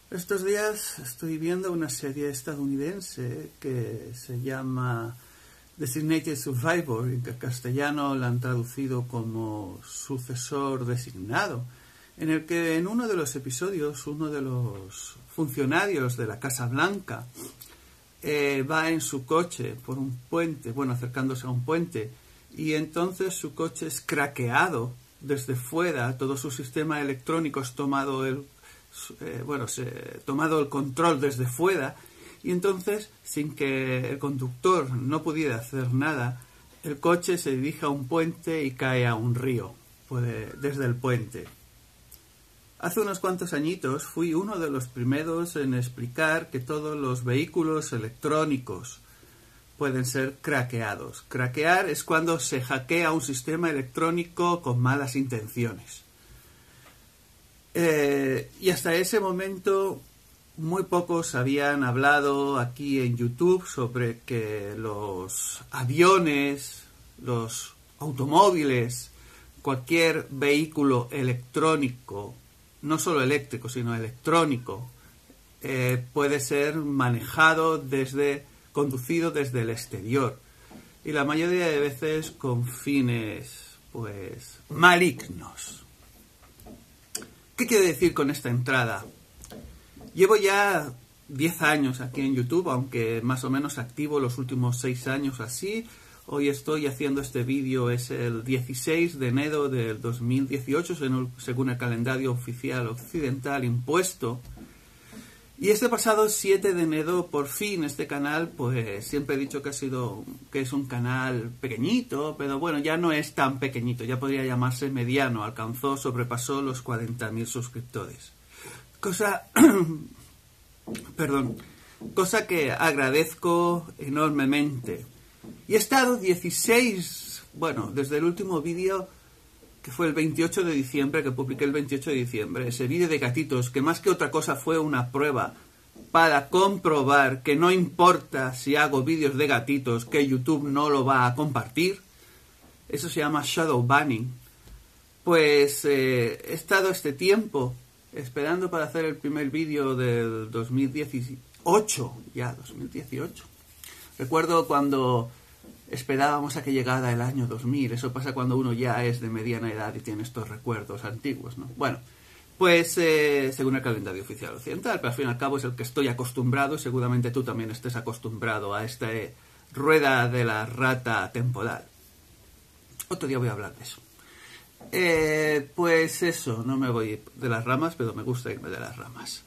Estos días estoy viendo una serie estadounidense que se llama Designated Survivor, en castellano la han traducido como Sucesor Designado, en el que en uno de los episodios uno de los funcionarios de la Casa Blanca va en su coche por un puente, acercándose a un puente, y entonces su coche es craqueado desde fuera, todo su sistema electrónico es tomado tomado el control desde fuera, y entonces, sin que el conductor no pudiera hacer nada, el coche se dirige a un puente y cae a un río desde el puente. Hace unos cuantos añitos fui uno de los primeros en explicar que todos los vehículos electrónicos pueden ser craqueados. Craquear es cuando se hackea un sistema electrónico con malas intenciones. Y hasta ese momento muy pocos habían hablado aquí en YouTube sobre que los aviones, los automóviles, cualquier vehículo electrónico, no solo eléctrico, sino electrónico, puede ser conducido desde el exterior. Y la mayoría de veces con fines, malignos. ¿Qué quiere decir con esta entrada? Llevo ya 10 años aquí en YouTube, aunque más o menos activo los últimos 6 años así. Hoy estoy haciendo este vídeo, es el 16 de enero del 2018, según el calendario oficial occidental impuesto. Y este pasado 7 de enero, por fin, este canal, siempre he dicho que es un canal pequeñito, pero bueno, ya no es tan pequeñito, ya podría llamarse mediano, sobrepasó los 40.000 suscriptores. Cosa que agradezco enormemente. Y he estado desde el último vídeo, que fue el 28 de diciembre, que publiqué el 28 de diciembre, ese vídeo de gatitos, que más que otra cosa fue una prueba para comprobar que no importa si hago vídeos de gatitos, que YouTube no lo va a compartir. Eso se llama shadow banning. He estado este tiempo esperando para hacer el primer vídeo del 2018, ya 2018. Recuerdo cuando esperábamos a que llegara el año 2000, eso pasa cuando uno ya es de mediana edad y tiene estos recuerdos antiguos, ¿no? Según el calendario oficial occidental, pero al fin y al cabo es el que estoy acostumbrado, y seguramente tú también estés acostumbrado a esta rueda de la rata temporal. Otro día voy a hablar de eso. No me voy de las ramas, pero me gusta irme de las ramas.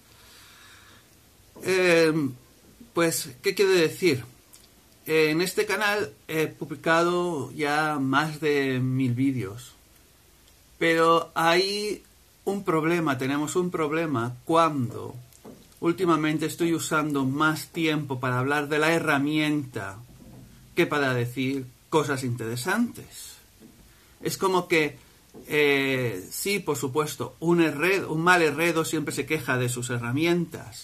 ¿Qué quiere decir? En este canal he publicado ya más de 1000 vídeos, pero tenemos un problema cuando últimamente estoy usando más tiempo para hablar de la herramienta que para decir cosas interesantes. Es como que, sí, por supuesto, un mal herredo siempre se queja de sus herramientas,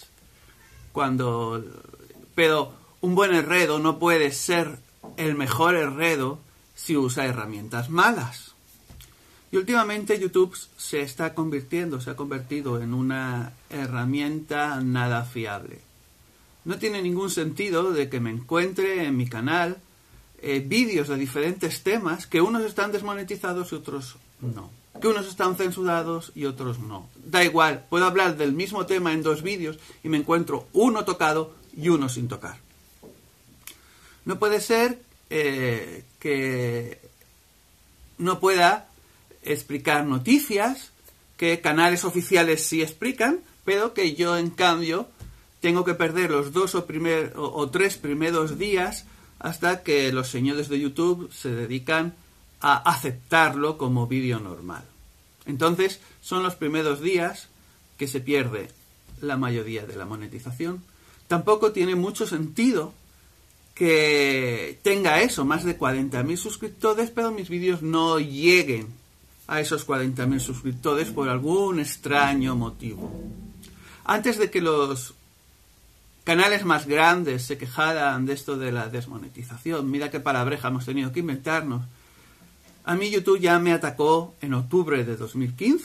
pero un buen herredo no puede ser el mejor herredo si usa herramientas malas. Y últimamente YouTube se ha convertido en una herramienta nada fiable. No tiene ningún sentido de que me encuentre en mi canal vídeos de diferentes temas, que unos están desmonetizados y otros no. Que unos están censurados y otros no. Da igual, puedo hablar del mismo tema en 2 vídeos y me encuentro uno tocado y uno sin tocar. No puede ser que no pueda explicar noticias que canales oficiales sí explican, pero que yo, en cambio, tengo que perder los 2 o 3 primeros días hasta que los señores de YouTube se dedican a aceptarlo como vídeo normal. Entonces, son los primeros días que se pierde la mayoría de la monetización. Tampoco tiene mucho sentido que tenga más de 40.000 suscriptores, pero mis vídeos no lleguen a esos 40.000 suscriptores por algún extraño motivo. Antes de que los canales más grandes se quejaran de esto de la desmonetización, mira qué palabreja hemos tenido que inventarnos, a mí YouTube ya me atacó en octubre de 2015.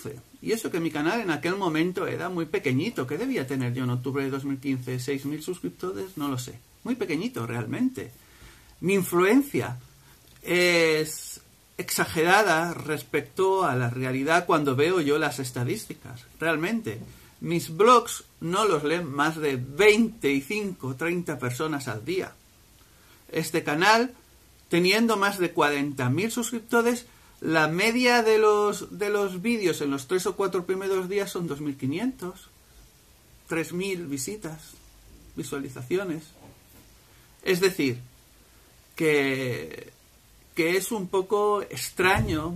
Y eso que mi canal en aquel momento era muy pequeñito. ¿Qué debía tener yo en octubre de 2015? ¿6.000 suscriptores? No lo sé. Muy pequeñito, realmente. Mi influencia es exagerada respecto a la realidad cuando veo yo las estadísticas. Realmente. Mis blogs no los leen más de 25, 30 personas al día. Este canal, teniendo más de 40.000 suscriptores, la media de los vídeos en los 3 o 4 primeros días son 2.500, 3.000 visitas, visualizaciones. Es decir, que es un poco extraño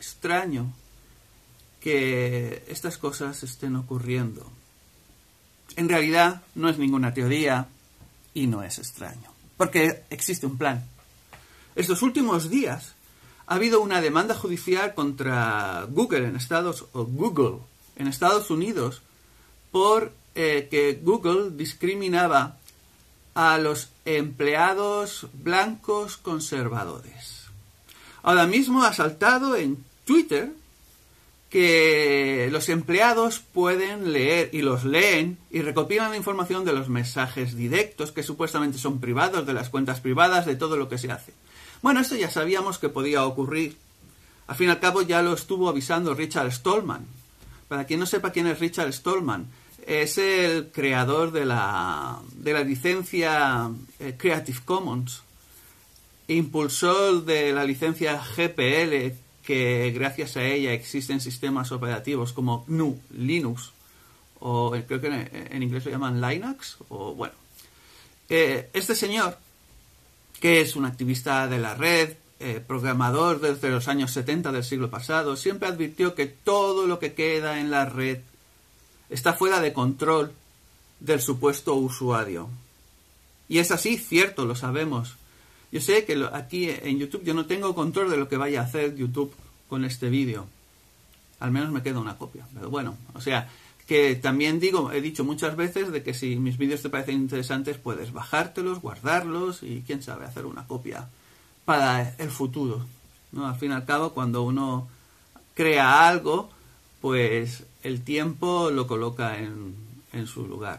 que estas cosas estén ocurriendo. En realidad no es ninguna teoría y no es extraño, porque existe un plan. Estos últimos días ha habido una demanda judicial contra Google en Estados Unidos por que Google discriminaba a los empleados blancos conservadores. Ahora mismo ha saltado en Twitter que los empleados pueden leer y los leen y recopilan la información de los mensajes directos que supuestamente son privados, de las cuentas privadas, de todo lo que se hace. Bueno, esto ya sabíamos que podía ocurrir. Al fin y al cabo ya lo estuvo avisando Richard Stallman. Para quien no sepa quién es Richard Stallman, es el creador de la licencia Creative Commons, impulsor de la licencia GPL, que gracias a ella existen sistemas operativos como GNU Linux, o creo que en inglés lo llaman Linux, o bueno. Este señor, que es un activista de la red, programador desde los años 70 del siglo pasado, siempre advirtió que todo lo que queda en la red está fuera de control del supuesto usuario. Y es así, cierto, lo sabemos. Yo sé que aquí en YouTube yo no tengo control de lo que vaya a hacer YouTube con este vídeo. Al menos me queda una copia. Pero bueno, o sea, que también he dicho muchas veces de que si mis vídeos te parecen interesantes, puedes bajártelos, guardarlos y quién sabe, hacer una copia para el futuro, ¿no? Al fin y al cabo, cuando uno crea algo, pues el tiempo lo coloca en su lugar.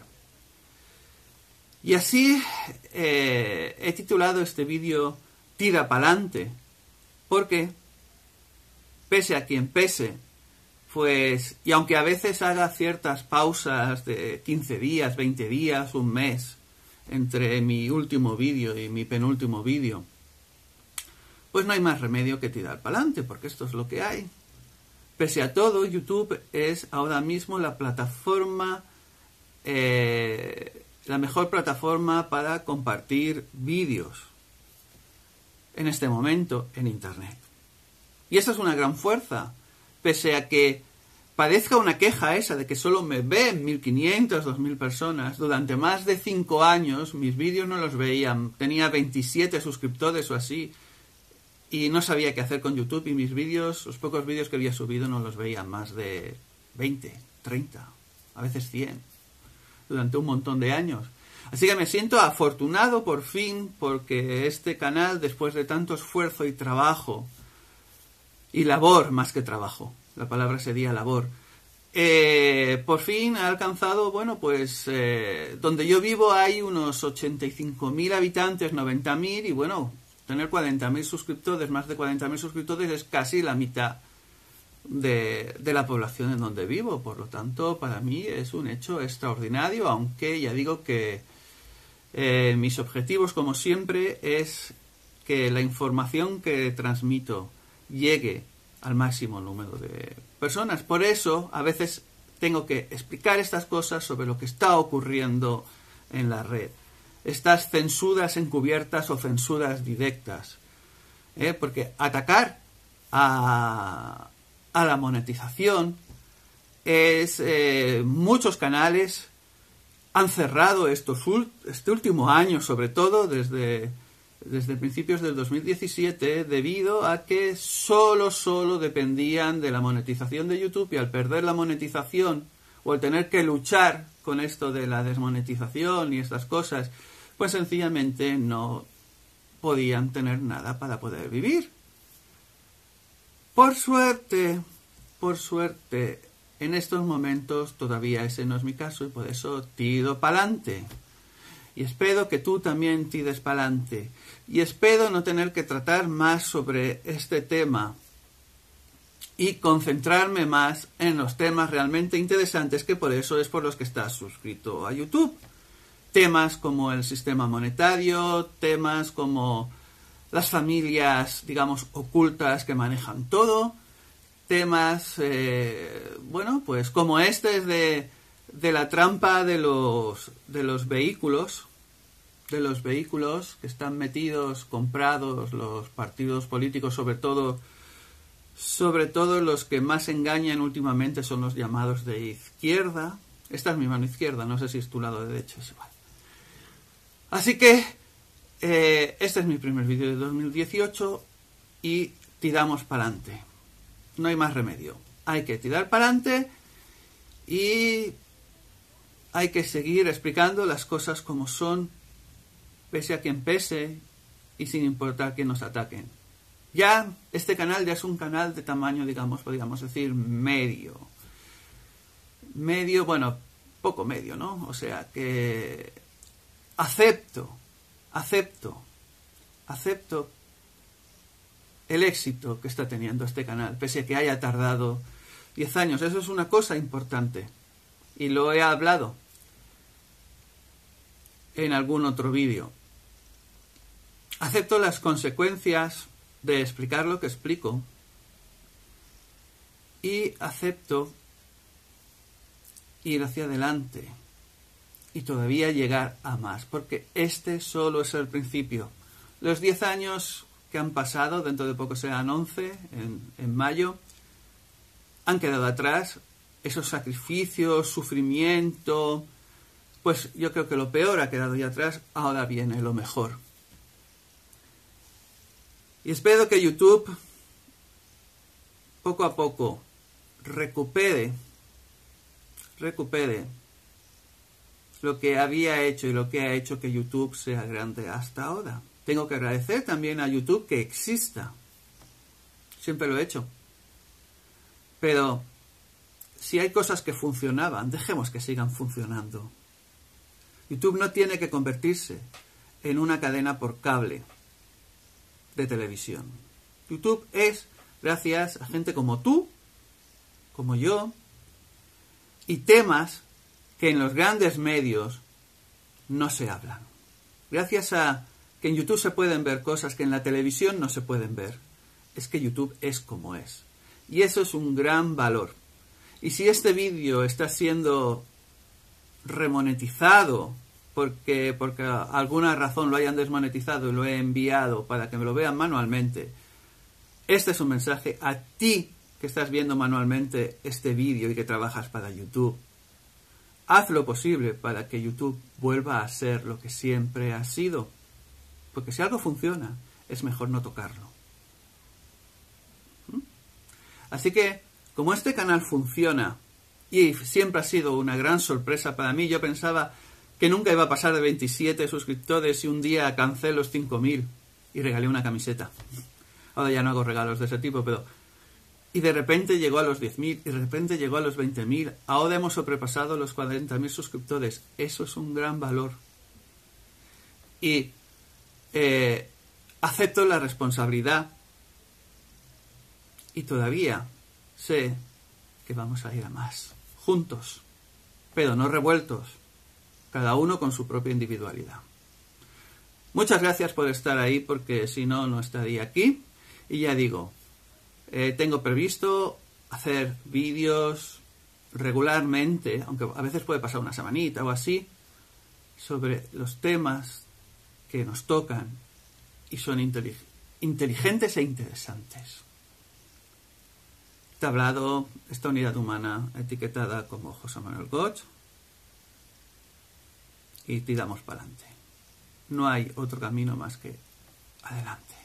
Y así he titulado este vídeo Tira pa'lante, porque pese a quien pese, pues, y aunque a veces haga ciertas pausas de 15 días, 20 días, un mes, entre mi último vídeo y mi penúltimo vídeo, pues no hay más remedio que tirar pa'lante, porque esto es lo que hay. Pese a todo, YouTube es ahora mismo la plataforma, la mejor plataforma para compartir vídeos en este momento en Internet. Y esa es una gran fuerza, pese a que parezca una queja esa de que solo me ven 1.500, 2.000 personas. Durante más de 5 años mis vídeos no los veían. Tenía 27 suscriptores o así y no sabía qué hacer con YouTube, y mis vídeos, los pocos vídeos que había subido, no los veían más de 20, 30, a veces 100, durante un montón de años. Así que me siento afortunado por fin, porque este canal, después de tanto esfuerzo y trabajo, y labor más que trabajo, la palabra sería labor, por fin ha alcanzado, bueno, pues donde yo vivo hay unos 85.000 habitantes, 90.000, y bueno, tener 40.000 suscriptores, más de 40.000 suscriptores, es casi la mitad de la población en donde vivo. Por lo tanto, para mí es un hecho extraordinario, aunque ya digo que mis objetivos, como siempre, es que la información que transmito llegue al máximo número de personas. Por eso, a veces tengo que explicar estas cosas sobre lo que está ocurriendo en la red. Estas censuras encubiertas o censuras directas. Porque atacar a la monetización es... muchos canales han cerrado este último año, sobre todo desde principios del 2017, debido a que solo dependían de la monetización de YouTube, y al perder la monetización o al tener que luchar con esto de la desmonetización y estas cosas, pues sencillamente no podían tener nada para poder vivir. Por suerte, en estos momentos todavía ese no es mi caso y por eso tiro pa'lante. Y espero que tú también tires pa'lante. Y espero no tener que tratar más sobre este tema y concentrarme más en los temas realmente interesantes, que por eso es por los que estás suscrito a YouTube. Temas como el sistema monetario, temas como las familias, digamos, ocultas que manejan todo, temas, bueno, pues como este es de la trampa de los vehículos, que están metidos, comprados, los partidos políticos, sobre todo los que más engañan últimamente son los llamados de izquierda. Esta es mi mano izquierda, no sé si es tu lado derecho, es igual. Así que este es mi primer vídeo de 2018 y tiramos para adelante. No hay más remedio. Hay que tirar para adelante y hay que seguir explicando las cosas como son, pese a quien pese y sin importar quién nos ataquen. Ya este canal ya es un canal de tamaño, digamos, podríamos decir medio. Medio, bueno, poco medio, ¿no? O sea que acepto el éxito que está teniendo este canal, pese a que haya tardado 10 años. Eso es una cosa importante. Y lo he hablado en algún otro vídeo. Acepto las consecuencias de explicar lo que explico. Y acepto ir hacia adelante. Y todavía llegar a más. Porque este solo es el principio. Los 10 años que han pasado, dentro de poco serán 11, en mayo, han quedado atrás. Esos sacrificios, sufrimiento, pues yo creo que lo peor ha quedado ya atrás. Ahora viene lo mejor. Y espero que YouTube poco a poco recupere lo que había hecho y lo que ha hecho que YouTube sea grande hasta ahora. Tengo que agradecer también a YouTube que exista. Siempre lo he hecho. Pero si hay cosas que funcionaban, dejemos que sigan funcionando. YouTube no tiene que convertirse en una cadena por cable de televisión. YouTube es gracias a gente como tú, como yo, y temas que en los grandes medios no se hablan. Gracias a que en YouTube se pueden ver cosas que en la televisión no se pueden ver. Es que YouTube es como es. Y eso es un gran valor. Y si este vídeo está siendo remonetizado porque alguna razón lo hayan desmonetizado y lo he enviado para que me lo vean manualmente, este es un mensaje a ti que estás viendo manualmente este vídeo y que trabajas para YouTube. Haz lo posible para que YouTube vuelva a ser lo que siempre ha sido. Porque si algo funciona, es mejor no tocarlo. Así que, como este canal funciona y siempre ha sido una gran sorpresa para mí, yo pensaba que nunca iba a pasar de 27 suscriptores y un día alcancé los 5.000 y regalé una camiseta. Ahora ya no hago regalos de ese tipo, pero... Y de repente llegó a los 10.000 y de repente llegó a los 20.000. Ahora hemos sobrepasado los 40.000 suscriptores. Eso es un gran valor. Y acepto la responsabilidad. Y todavía sé que vamos a ir a más. Juntos. Pero no revueltos. Cada uno con su propia individualidad. Muchas gracias por estar ahí, porque si no, no estaría aquí. Y ya digo, tengo previsto hacer vídeos regularmente, aunque a veces puede pasar una semanita o así, sobre los temas que nos tocan y son inteligentes e interesantes. Te he hablado esta unidad humana etiquetada como José Manuel Goch y tiramos para adelante. No hay otro camino más que adelante.